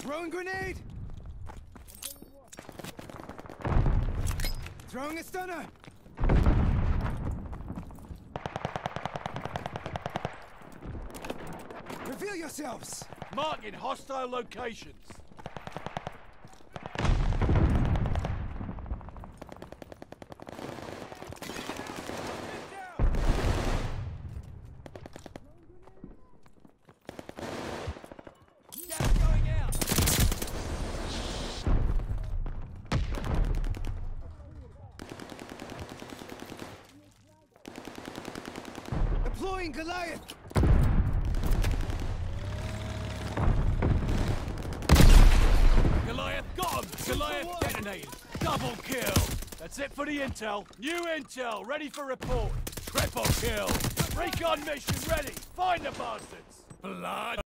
Throwing grenade! Throwing a stunner! Reveal yourselves! Marking hostile locations. Gas going out! Deploying Goliath! Goliath got him! Goliath detonated! Double kill! That's it for the intel. New intel, ready for report. Triple kill! Recon mission ready! Find the bastards! Blood!